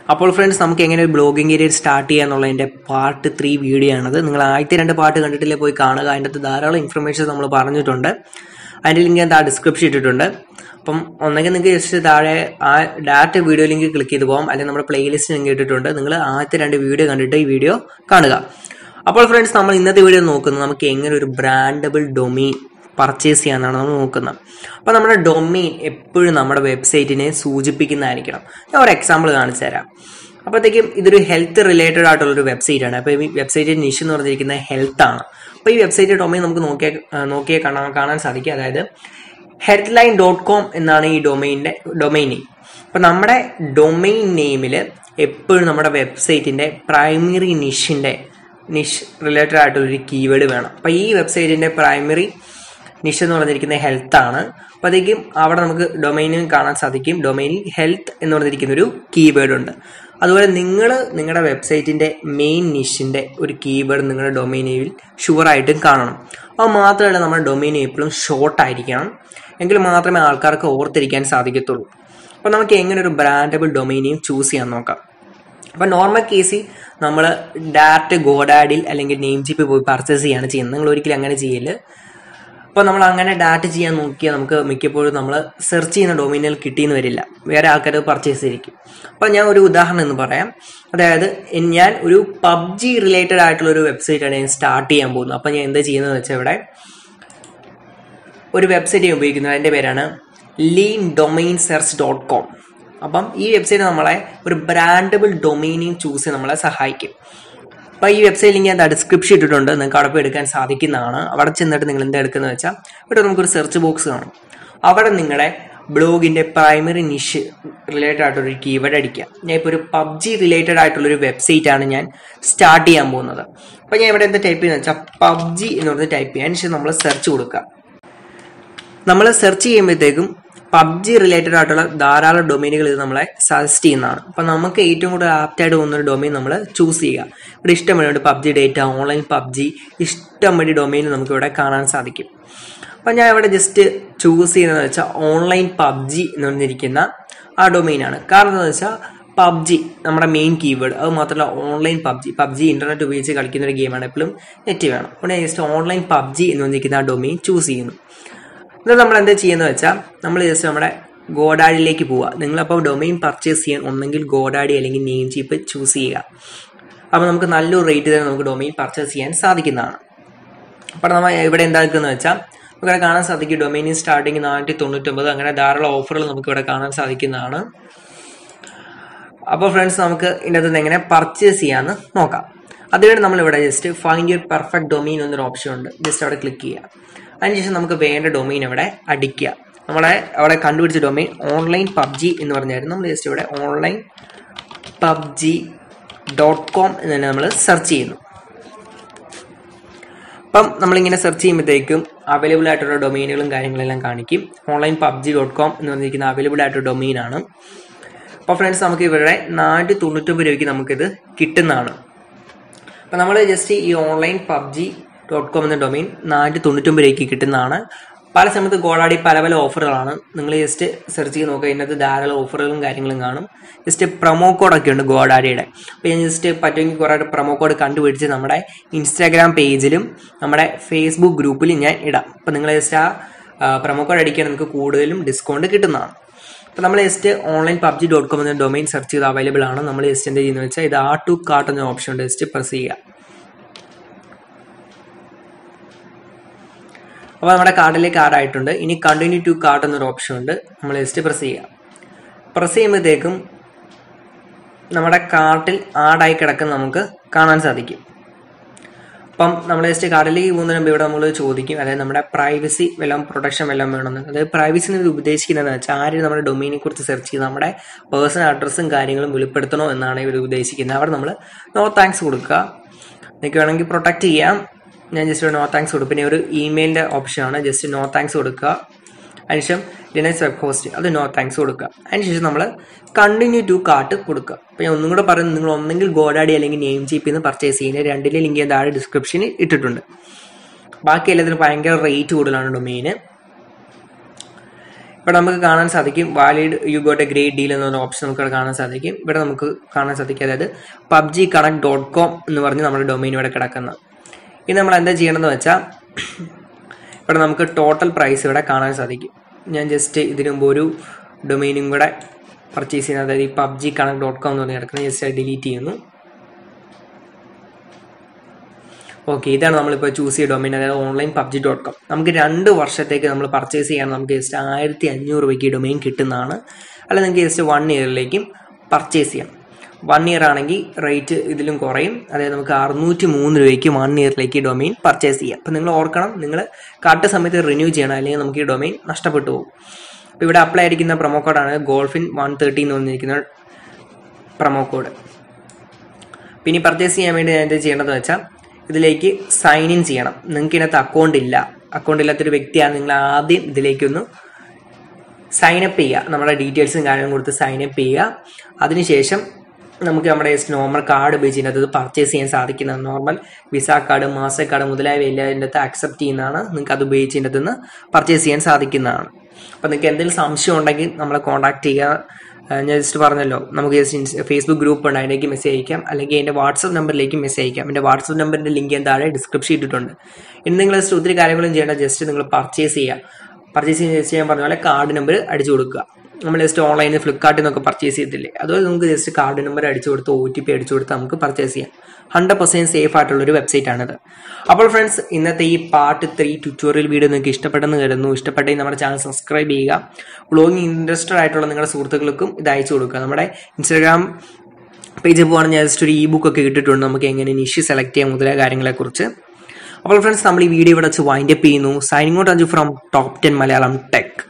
അപ്പോൾ ഫ്രണ്ട്സ് നമുക്ക് എങ്ങനെ ഒരു ബ്ലോഗിംഗ് കരിയർ സ്റ്റാർട്ട് ചെയ്യാന്നുള്ളതിൻ്റെ പാർട്ട് 3 വീഡിയോ ആണത്. നിങ്ങൾ ആദ്യത്തെ 2 പാർട്ട് കണ്ടിട്ടില്ലേ പോയി കാണുക. അതിൻ്റെ അകത്ത് ധാരാളം ഇൻഫർമേഷൻ നമ്മൾ പറഞ്ഞിട്ടുണ്ട്. അതിൻ്റെ ലിങ്ക് ഞാൻ ഡിസ്ക്രിപ്ഷൻ ഇട്ടിട്ടുണ്ട്. അപ്പം ഒന്നെങ്കിൽ നിങ്ങൾക്ക് ജസ്റ്റ് താഴെ ആ ഡയറക്റ്റ് വീഡിയോ ലിങ്ക് ക്ലിക്ക് ചെയ്ത് പോകാം, അല്ലെങ്കിൽ നമ്മുടെ പ്ലേലിസ്റ്റ് ലിങ്ക് ഇട്ടിട്ടുണ്ട്. നിങ്ങൾ ആദ്യത്തെ 2 വീഡിയോ കണ്ടിട്ട് ഈ വീഡിയോ കാണുക. അപ്പോൾ ഫ്രണ്ട്സ് നമ്മൾ ഇന്നത്തെ വീഡിയോ നോക്കുന്നത് നമുക്ക് എങ്ങനെ ഒരു ബ്രാൻഡബിൾ ഡൊമെയിൻ പർച്ചേസ് ചെയ്യാനാണ് നമ്മൾ നോക്കുന്നത്. അപ്പോൾ നമ്മുടെ ഡൊമെയിൻ എപ്പോഴും നമ്മുടെ വെബ്സൈറ്റിനെ സൂചിപ്പിക്കുന്നതായിരിക്കണം. ഞാൻ ഒരു എക്സാമ്പിൾ കാണിച്ചു തരാം. അപ്പോഴത്തേക്കും ഇതൊരു ഹെൽത്ത് റിലേറ്റഡ് ആയിട്ടുള്ളൊരു വെബ്സൈറ്റ് ആണ്. അപ്പോൾ ഈ വെബ്സൈറ്റിൻ്റെ നിഷ് എന്ന് പറഞ്ഞിരിക്കുന്നത് ഹെൽത്ത് ആണ്. അപ്പോൾ ഈ വെബ്സൈറ്റ് ഡൊമെയിൻ നമുക്ക് നോക്കിയാൽ കാണാൻ സാധിക്കും. അതായത് healthline.com എന്നാണ് ഈ ഡൊമെയിൻ നെയിം. അപ്പോൾ നമ്മുടെ ഡൊമെയിൻ നെയിമിൽ എപ്പോഴും നമ്മുടെ വെബ്സൈറ്റിൻ്റെ പ്രൈമറി നിഷ് റിലേറ്റഡ് ആയിട്ടുള്ളൊരു കീവേഡ് വേണം. അപ്പോൾ ഈ വെബ്സൈറ്റിൻ്റെ പ്രൈമറി നിഷ് എന്ന് പറഞ്ഞിരിക്കുന്നത് ഹെൽത്ത് ആണ്. അപ്പോഴത്തേക്കും അവിടെ നമുക്ക് ഡൊമൈനിൽ കാണാൻ സാധിക്കും. ഡൊമൈനിൽ ഹെൽത്ത് എന്ന് പറഞ്ഞിരിക്കുന്ന ഒരു കീവേഡ് ഉണ്ട്. അതുപോലെ നിങ്ങളുടെ വെബ്സൈറ്റിൻ്റെ മെയിൻ നിഷിൻ്റെ ഒരു കീവേഡ് നിങ്ങളുടെ ഡൊമൈൻ നെയിമിൽ ഷുവറായിട്ടും കാണണം. അത് മാത്രമല്ല നമ്മുടെ ഡൊമൈൻ നെയിം എപ്പോഴും ഷോർട്ട് ആയിരിക്കണം, എങ്കിൽ മാത്രമേ ആൾക്കാർക്ക് ഓർത്തിരിക്കാൻ സാധിക്കത്തുള്ളൂ. അപ്പോൾ നമുക്ക് എങ്ങനെ ഒരു ബ്രാൻഡബിൾ ഡൊമൈൻ നെയിം ചൂസ് ചെയ്യാൻ നോക്കാം. അപ്പോൾ നോർമൽ കേസിൽ നമ്മൾ ഡയറക്റ്റ് ഗോഡാഡിൽ അല്ലെങ്കിൽ നെയിം ജിപ്പ് പോയി പർച്ചേസ് ചെയ്യാണ് ചെയ്യുന്നത്. നിങ്ങൾ ഒരിക്കലും അങ്ങനെ ചെയ്യല്. അപ്പോൾ നമ്മൾ അങ്ങനെ ഡാറ്റ ചെയ്യാൻ നോക്കിയാൽ നമുക്ക് മിക്കപ്പോഴും നമ്മൾ സെർച്ച് ചെയ്യുന്ന ഡൊമൈനുകൾ കിട്ടിയെന്ന് വരില്ല, വേറെ ആൾക്കാർ പർച്ചേസ് ചെയ്തിരിക്കും. അപ്പോൾ ഞാൻ ഒരു ഉദാഹരണം എന്ന് പറയാം. അതായത് ഞാൻ ഒരു PUBG റിലേറ്റഡ് ആയിട്ടുള്ള ഒരു വെബ്സൈറ്റാണ് ഞാൻ സ്റ്റാർട്ട് ചെയ്യാൻ പോകുന്നത്. അപ്പോൾ ഞാൻ എന്താ ചെയ്യുന്നതെന്ന് വെച്ചാൽ ഇവിടെ ഒരു വെബ്സൈറ്റ് ഞാൻ ഉപയോഗിക്കുന്നത്, അതിൻ്റെ പേരാണ് leandomainsearch.com. അപ്പം ഈ വെബ്സൈറ്റ് നമ്മളെ ഒരു ബ്രാൻഡബിൾ ഡൊമൈനിങ് ചൂസ് ചെയ്യാൻ നമ്മളെ സഹായിക്കും. അപ്പോൾ ഈ വെബ്സൈറ്റ് ലിങ്ക് ഞാൻ ഡിസ്ക്രിപ്ഷൻ ഇട്ടിട്ടുണ്ട്, നിങ്ങൾക്ക് അവിടെ പോയി എടുക്കാൻ സാധിക്കുന്നതാണ്. അവിടെ ചെന്നിട്ട് നിങ്ങൾ എന്താ എടുക്കുന്നത് വെച്ചാൽ ഇവിടെ നമുക്കൊരു സെർച്ച് ബോക്സ് കാണും. അവിടെ നിങ്ങളുടെ ബ്ലോഗിൻ്റെ പ്രൈമറി നിഷ് റിലേറ്റഡ് ആയിട്ടൊരു കീവേഡ് അടിക്കുക. ഞാൻ ഇപ്പോൾ ഒരു PUBG റിലേറ്റഡ് ആയിട്ടുള്ളൊരു വെബ്സൈറ്റ് ആണ് ഞാൻ സ്റ്റാർട്ട് ചെയ്യാൻ പോകുന്നത്. അപ്പോൾ ഞാൻ ഇവിടെ എന്താ ടൈപ്പ് ചെയ്യുന്നത് വെച്ചാൽ PUBG എന്ന് പറഞ്ഞ് ടൈപ്പ് ചെയ്യാൻ ശേഷം നമ്മൾ സെർച്ച് കൊടുക്കുക. നമ്മൾ സെർച്ച് ചെയ്യുമ്പോഴത്തേക്കും PUBG റിലേറ്റഡ് ആയിട്ടുള്ള ധാരാളം ഡൊമൈനുകൾ ഇത് നമ്മളെ സജസ്റ്റ് ചെയ്യുന്നതാണ്. അപ്പം നമുക്ക് ഏറ്റവും കൂടുതൽ ആപ്റ്റായിട്ട് പോകുന്നൊരു ഡൊമൈൻ നമ്മൾ ചൂസ് ചെയ്യുക. ഇവിടെ ഇഷ്ടംപടി PUBG ഡേറ്റ, ഓൺലൈൻ PUBG, ഇഷ്ടംപടി ഡൊമൈൻ നമുക്ക് ഇവിടെ കാണാൻ സാധിക്കും. അപ്പം ഞാൻ ഇവിടെ ജസ്റ്റ് ചൂസ് ചെയ്യുന്നതെന്ന് വെച്ചാൽ ഓൺലൈൻ PUBG എന്ന് പറഞ്ഞിരിക്കുന്ന ആ ഡൊമൈനാണ്. കാരണം എന്താണെന്ന് വെച്ചാൽ PUBG നമ്മുടെ മെയിൻ കീവേഡ്, അത് മാത്രമല്ല ഓൺലൈൻ PUBG ഇൻ്റർനെറ്റ് ഉപയോഗിച്ച് കളിക്കുന്ന ഒരു ഗെയിമാണ്, എപ്പോഴും നെറ്റ് വേണം. അപ്പോൾ ഞാൻ ജസ്റ്റ് ഓൺലൈൻ PUBG എന്ന് പറഞ്ഞിരിക്കുന്ന ആ ഡൊമൈൻ ചൂസ് ചെയ്യുന്നു. എന്നാൽ നമ്മൾ എന്താ ചെയ്യുന്നത് വെച്ചാൽ നമ്മൾ ജസ്റ്റ് നമ്മുടെ ഗോഡാഡിലേക്ക് പോവുക. നിങ്ങളപ്പോൾ ഡൊമൈൻ പർച്ചേസ് ചെയ്യാൻ ഒന്നെങ്കിൽ ഗോഡാഡി അല്ലെങ്കിൽ നെയിം ചീപ്പ് ചൂസ് ചെയ്യുക. അപ്പോൾ നമുക്ക് നല്ലൊരു റേറ്റ് തന്നെ നമുക്ക് ഡൊമൈൻ പർച്ചേസ് ചെയ്യാൻ സാധിക്കുന്നതാണ്. അപ്പോൾ നമ്മൾ ഇവിടെ എന്താക്കുന്നത് വെച്ചാൽ നമുക്കിവിടെ കാണാൻ സാധിക്കും ഡൊമൈൻ സ്റ്റാർട്ടിങ് 499, അങ്ങനെ ധാരാളം ഓഫറുകൾ നമുക്കിവിടെ കാണാൻ സാധിക്കുന്നതാണ്. അപ്പോൾ ഫ്രണ്ട്സ് നമുക്ക് ഇതിനകത്ത് നിന്ന് എങ്ങനെ പർച്ചേസ് ചെയ്യാമെന്ന് നോക്കാം. അതിനുവേണ്ടി നമ്മളിവിടെ just find your perfect domain എന്നൊരു ഓപ്ഷൻ ഉണ്ട്, ജസ്റ്റ് അവിടെ ക്ലിക്ക് ചെയ്യുക. അതിനുശേഷം നമുക്ക് വേണ്ട ഡൊമൈൻ ഇവിടെ അടിക്കുക. നമ്മളെ അവിടെ കണ്ടുപിടിച്ച ഡൊമൈൻ ഓൺലൈൻ PUBG എന്ന് പറഞ്ഞായിരുന്നു. നമ്മൾ ജസ്റ്റ് ഇവിടെ ഓൺലൈൻ PUBG.com എന്ന് തന്നെ നമ്മൾ സെർച്ച് ചെയ്യുന്നു. അപ്പം നമ്മളിങ്ങനെ സെർച്ച് ചെയ്യുമ്പോഴത്തേക്കും അവൈലബിൾ ആയിട്ടുള്ള ഡൊമൈനുകളും കാര്യങ്ങളെല്ലാം കാണിക്കും. ഓൺലൈൻ PUBG.com എന്ന് പറഞ്ഞിരിക്കുന്ന അവൈലബിൾ ആയിട്ടുള്ള ഡൊമൈനാണ്. അപ്പോൾ ഫ്രണ്ട്സ് നമുക്ക് ഇവിടെ 499 രൂപയ്ക്ക് നമുക്കിത് കിട്ടുന്നതാണ്. അപ്പം നമ്മൾ ജസ്റ്റ് ഈ ഓൺലൈൻ PUBG.com എന്ന ഡൊമൈൻ 499 രൂപയ്ക്ക് കിട്ടുന്നതാണ്. പല സമയത്ത് ഗോഡാഡി പല ഓഫറുകളാണ്. നിങ്ങൾ ജസ്റ്റ് സെർച്ച് ചെയ്ത് നോക്കുക, ഇതിനകത്ത് ധാരാളം ഓഫറുകളും കാര്യങ്ങളും കാണും. ജസ്റ്റ് പ്രൊമോ കോഡൊക്കെ ഉണ്ട് ഗോഡാഡിയുടെ. അപ്പോൾ ഞാൻ ജസ്റ്റ് പറ്റുമെങ്കിൽ കുറേ പ്രൊമോ കോഡ് കണ്ടുപിടിച്ച് നമ്മുടെ ഇൻസ്റ്റാഗ്രാം പേജിലും നമ്മുടെ ഫേസ്ബുക്ക് ഗ്രൂപ്പിലും ഞാൻ ഇടാം. അപ്പോൾ നിങ്ങൾ ജസ്റ്റ് ആ പ്രൊമോ കോഡ് അടിക്കുകയാണെങ്കിൽ നിങ്ങൾക്ക് കൂടുതലും ഡിസ്കൗണ്ട് കിട്ടുന്നതാണ്. അപ്പോൾ നമ്മൾ ജസ്റ്റ് ഓൺലൈൻ PUBG.com എന്ന ഡൊമൈൻ സെർച്ച് ചെയ്ത് അവൈലബിൾ ആണ്. നമ്മൾ ജസ്റ്റ് എന്താ ചെയ്യുന്നത് വെച്ചാൽ ഇത് ആഡ് ടു കാർട്ട് എന്ന ഓപ്ഷൻ ഉണ്ട്, ജസ്റ്റ് പ്രസ് ചെയ്യുക. അപ്പോൾ നമ്മുടെ കാർഡിലേക്ക് ആഡ് ആയിട്ടുണ്ട്. ഇനി കണ്ടിന്യൂ ടു കാർട്ട് എന്നൊരു ഓപ്ഷൻ ഉണ്ട്, നമ്മൾ ജസ്റ്റ് പ്രസ് ചെയ്യുക. പ്രസ് ചെയ്യുമ്പോഴത്തേക്കും നമ്മുടെ കാർട്ടിൽ ആഡായി കിടക്കുന്ന നമുക്ക് കാണാൻ സാധിക്കും. അപ്പം നമ്മൾ ജസ്റ്റ് കാർഡിലേക്ക് പോകുന്നതിന് മുമ്പ് ഇവിടെ നമ്മൾ ചോദിക്കും, അതായത് നമ്മുടെ പ്രൈവസി വല്ലതും പ്രൊട്ടക്ഷൻ വല്ലതും വേണമെന്ന്. അതായത് പ്രൈവസി എന്ന് ഉദ്ദേശിക്കുന്നതെന്ന് വെച്ചാൽ ആരും നമ്മുടെ ഡൊമൈനെ കുറിച്ച് സെർച്ച് ചെയ്ത് നമ്മുടെ പേഴ്സണൽ അഡ്രസ്സും കാര്യങ്ങളും വെളിപ്പെടുത്തണോ എന്നാണ് ഇവർ ഉദ്ദേശിക്കുന്നത്. അവിടെ നമ്മൾ നോ താങ്ക്സ് കൊടുക്കുക. നിങ്ങൾക്ക് വേണമെങ്കിൽ പ്രൊട്ടക്റ്റ് ചെയ്യാം. ഞാൻ ജസ്റ്റ് നോ താങ്ക്സ് കൊടുക്കും. പിന്നെ ഒരു ഇമെയിലിൻ്റെ ഓപ്ഷനാണ്, ജസ്റ്റ് നോ താങ്ക്സ് കൊടുക്കുക. അതിനുശേഷം ഡിനൈസ് വെബ് ഹോസ്റ്റ്, അത് നോ താങ്ക്സ് കൊടുക്കുക. അതിനുശേഷം നമ്മൾ കണ്ടിന്യൂ ടു കാർട്ട് കൊടുക്കുക. അപ്പോൾ ഞാൻ ഒന്നും കൂടെ പറയുന്നത്, നിങ്ങൾ ഒന്നെങ്കിൽ ഗോഡാഡി അല്ലെങ്കിൽ നെയിം ചീപ്പിൽ നിന്ന് പർച്ചേസ് ചെയ്യുന്നത്, രണ്ടിലെ ലിങ്ക് ഞാൻ താഴെ ഡിസ്ക്രിപ്ഷനിൽ ഇട്ടിട്ടുണ്ട്. ബാക്കി എല്ലാത്തിനും ഭയങ്കര റേറ്റ് കൂടുതലാണ് ഡൊമൈന്. ഇവിടെ നമുക്ക് കാണാൻ സാധിക്കും valid you got a great deal എന്നൊരു ഓപ്ഷൻ നമുക്ക് കാണാൻ സാധിക്കും. ഇവിടെ നമുക്ക് കാണാൻ സാധിക്കും, അതായത് pubgconnect.com എന്ന് പറഞ്ഞ് നമ്മുടെ ഡൊമൈൻ ഇവിടെ കിടക്കുന്നത്. ഇനി നമ്മൾ എന്താ ചെയ്യണമെന്ന് വെച്ചാൽ ഇവിടെ നമുക്ക് ടോട്ടൽ പ്രൈസ് ഇവിടെ കാണാൻ സാധിക്കും. ഞാൻ ജസ്റ്റ് ഇതിനു മുമ്പ് ഒരു ഡൊമൈനും കൂടെ പർച്ചേസ് ചെയ്യുന്നത്, അതായത് ഈ pubgconnect.com എന്ന് പറഞ്ഞ് കിടക്കുന്നത് ജസ്റ്റ് ഡിലീറ്റ് ചെയ്യുന്നു. ഓക്കെ, ഇതാണ് നമ്മളിപ്പോൾ ചൂസ് ചെയ്ത ഡൊമൈൻ, അതായത് ഓൺലൈൻ pubg.com. നമുക്ക് 2 വർഷത്തേക്ക് നമ്മൾ പർച്ചേസ് ചെയ്യാൻ നമുക്ക് ജസ്റ്റ് 1500 രൂപയ്ക്ക് ഈ ഡൊമൈൻ കിട്ടുന്നതാണ്. അല്ല നിങ്ങൾക്ക് ജസ്റ്റ് 1 ഇയറിലേക്കും പർച്ചേസ് ചെയ്യാം. 1 ഇയർ ആണെങ്കിൽ റേറ്റ് ഇതിലും കുറയും, അതായത് നമുക്ക് 603 രൂപയ്ക്ക് 1 ഇയറിലേക്ക് ഈ ഡൊമൈൻ പർച്ചേസ് ചെയ്യാം. അപ്പം നിങ്ങൾ ഓർക്കണം, നിങ്ങൾ കറക്റ്റ് സമയത്ത് റിന്യൂ ചെയ്യണം, അല്ലെങ്കിൽ നമുക്ക് ഈ ഡൊമൈൻ നഷ്ടപ്പെട്ടു പോകും. അപ്പോൾ ഇവിടെ അപ്ലൈ ആയിരിക്കുന്ന പ്രൊമോ കോഡാണ് golfin130 എന്ന് പറഞ്ഞിരിക്കുന്ന പ്രൊമോ കോഡ്. പിന്നെ പർച്ചേസ് ചെയ്യാൻ വേണ്ടി ഞാൻ എന്ത് ചെയ്യേണ്ടതെന്ന് വെച്ചാൽ ഇതിലേക്ക് സൈൻ ഇൻ ചെയ്യണം. നിങ്ങൾക്ക് ഇതിനകത്ത് അക്കൗണ്ട് ഇല്ലാത്തൊരു വ്യക്തിയാണ് നിങ്ങൾ ആദ്യം ഇതിലേക്കൊന്ന് സൈനപ്പ് ചെയ്യുക. നമ്മുടെ ഡീറ്റെയിൽസും കാര്യങ്ങളും കൊടുത്ത് സൈനപ്പ് ചെയ്യുക. അതിനുശേഷം നമുക്ക് നമ്മുടെ നോർമൽ കാർഡ് ഉപയോഗിച്ച് ഇതിനകത്ത് പർച്ചേസ് ചെയ്യാൻ സാധിക്കുന്നതാണ്. Normal Visa card, Mastercard മുതലായവ എല്ലാം ഇതിൻ്റെ അകത്ത് അക്സെപ്റ്റ് ചെയ്യുന്നതാണ്. നിങ്ങൾക്ക് അത് ഉപയോഗിച്ച് ഇതിൻ്റെ അകത്ത് നിന്ന് പർച്ചേസ് ചെയ്യാൻ സാധിക്കുന്നതാണ്. അപ്പോൾ നിങ്ങൾക്ക് എന്തെങ്കിലും സംശയം ഉണ്ടെങ്കിൽ നമ്മളെ കോൺടാക്ട് ചെയ്യുക. ഞാൻ ജസ്റ്റ് പറഞ്ഞല്ലോ, നമുക്ക് ജസ്റ്റ് ഫേസ്ബുക്ക് ഗ്രൂപ്പ് ഉണ്ട്, അതിലേക്ക് മെസ്സേജ് അയക്കാം, അല്ലെങ്കിൽ എൻ്റെ വാട്സപ്പ് നമ്പറിലേക്ക് മെസ്സേജ് അയക്കാം. എൻ്റെ വാട്സപ്പ് നമ്പറിൻ്റെ ലിങ്ക് ഞാൻ താഴെ ഡിസ്ക്രിപ്ഷൻ ഇട്ടിട്ടുണ്ട്. ഇനി നിങ്ങൾ ജസ്റ്റ് ഒത്തിരി കാര്യങ്ങളും ചെയ്യേണ്ട, ജസ്റ്റ് നിങ്ങൾ പർച്ചേസ് ചെയ്യാൻ പറഞ്ഞ പോലെ കാർഡ് നമ്പർ അടിച്ചു കൊടുക്കുക. നമ്മൾ ജസ്റ്റ് ഓൺലൈനിൽ ഫ്ലിപ്കാർട്ടിൽ നിന്നൊക്കെ പർച്ചേസ് ചെയ്തില്ലേ, അതുപോലെ നമുക്ക് ജസ്റ്റ് കാർഡ് നമ്പർ അടിച്ചു കൊടുത്ത് OTP അടിച്ചു കൊടുത്ത് നമുക്ക് പർച്ചേസ് ചെയ്യാം. 100% സേഫ് ആയിട്ടുള്ളൊരു വെബ്സൈറ്റ് ആണിത്. അപ്പോൾ ഫ്രണ്ട്സ്, ഇന്നത്തെ ഈ പാർട്ട് 3 ട്യൂട്ടോറിയൽ വീഡിയോ നിങ്ങൾക്ക് ഇഷ്ടപ്പെട്ടെന്ന് കരുതുന്നു. ഇഷ്ടപ്പെട്ടെങ്കിൽ നമ്മുടെ ചാനൽ സബ്സ്ക്രൈബ് ചെയ്യുക. വ്ളോഗിങ് ഇൻട്രസ്റ്റഡ് ആയിട്ടുള്ള നിങ്ങളുടെ സുഹൃത്തുക്കൾക്കും ഇത് അയച്ചു കൊടുക്കുക. നമ്മുടെ ഇൻസ്റ്റാഗ്രാം പേജിൽ പോകുകയാണെങ്കിൽ ജസ്റ്റ് ഒരു e-book ഒക്കെ ഇട്ടിട്ടുണ്ട്, നമുക്ക് എങ്ങനെ നിഷ് സെലക്ട് ചെയ്യാം മുതലായ കാര്യങ്ങളെക്കുറിച്ച്. അപ്പോൾ ഫ്രണ്ട്സ്, നമ്മൾ ഈ വീഡിയോ ഇവിടെ വെച്ച് വൈൻഡപ്പ് ചെയ്യുന്നു. Signing out from top 10 Malayalam tech.